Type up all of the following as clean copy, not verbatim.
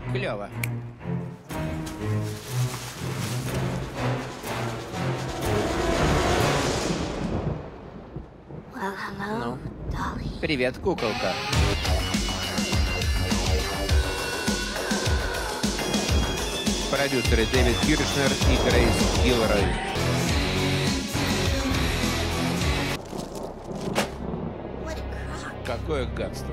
Клево. Ну, привет, куколка. Продюсеры Дэвид Киршнер и Грейс Гилрой. Какое гадство.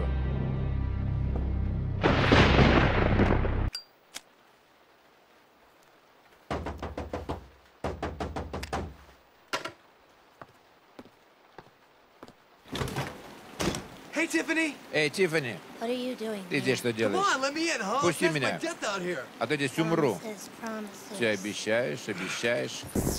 Эй, Тиффани, ты здесь что делаешь? Пусти меня, а то здесь умру. Ты обещаешь, обещаешь.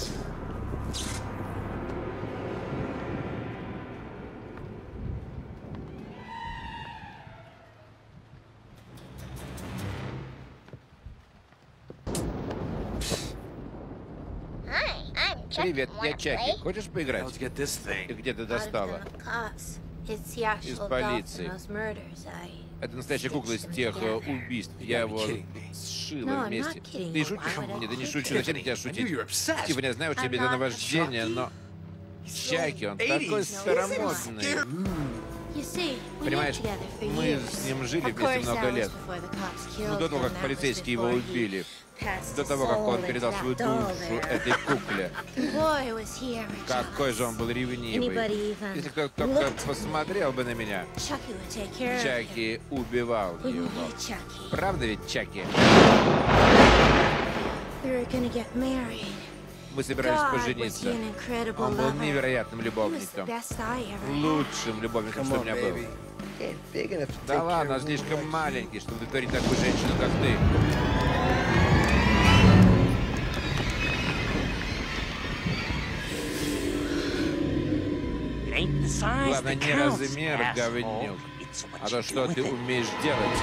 Привет, я Чаки. Хочешь поиграть? Ты где-то достала? Из полиции. Это настоящая кукла из тех убийств. Я его сшила вместе. Ты шутишь? Нет, я не шучу. Зачем тебе шутить? Типа, я знаю, у тебя это наваждение, но... Чаки, он такой старомодный. Понимаешь, мы с ним жили вместе много лет. Ну, до того, как полицейские его убили. До того, как он передал свою душу этой кукле. Какой же он был ревнивый. Если кто-то только посмотрел бы на меня, Чаки убивал его. Правда ведь, Чаки? Мы собирались пожениться. Он был невероятным любовником. Лучшим любовником, что у меня был. Да ладно, он слишком маленький, чтобы удовлетворить такую женщину, как ты. Главное, не размер, говнюк, а то, что ты умеешь делать.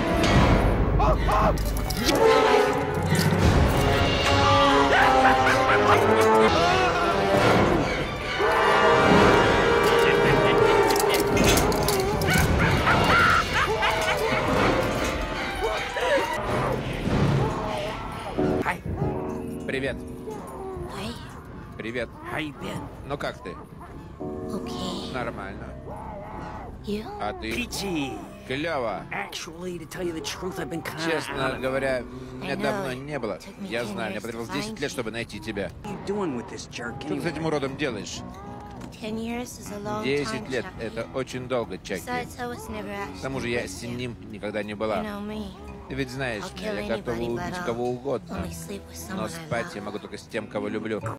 Привет. Привет. Ну как ты? Нормально. А ты? Клево. Честно говоря, меня давно не было. Я знаю, мне потребовалось 10 лет, чтобы найти тебя. Что ты с этим уродом делаешь? 10 лет — это очень долго, Чаки. К тому же я с ним никогда не была. Ты ведь знаешь меня, я готова убить кого угодно. Но спать я могу только с тем, кого люблю.